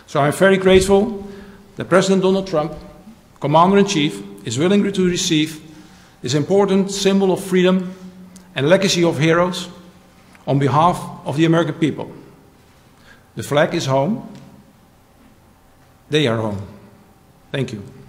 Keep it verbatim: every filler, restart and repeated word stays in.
So I'm very grateful that President Donald Trump, Commander-in-Chief, is willing to receive this important symbol of freedom and legacy of heroes on behalf of the American people. The flag is home. They are home. Thank you.